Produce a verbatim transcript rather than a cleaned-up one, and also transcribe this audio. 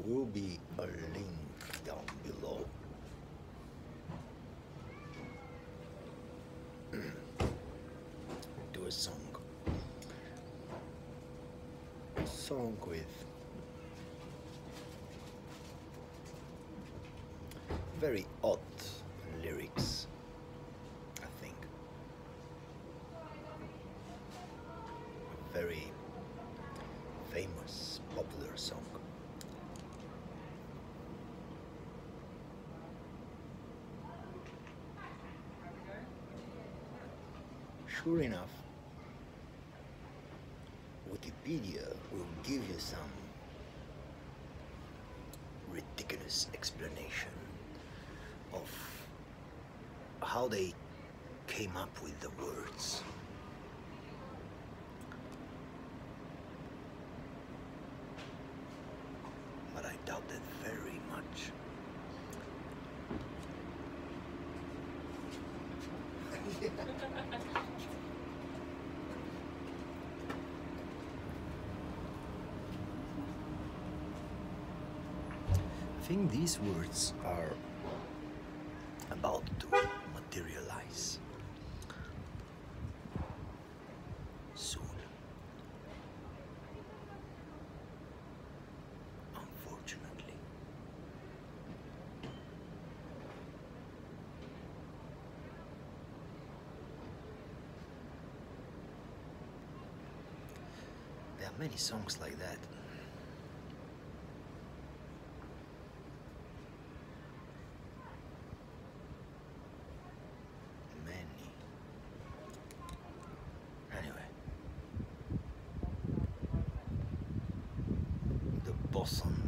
will be a link down below. To a song. A song with very odd lyrics, I think. A very famous, popular song. Sure enough, Wikipedia will give you some ridiculous explanation of how they came up with the words. But I doubt that very much. I think these words are about to materialize soon. Unfortunately. There are many songs like that. Boson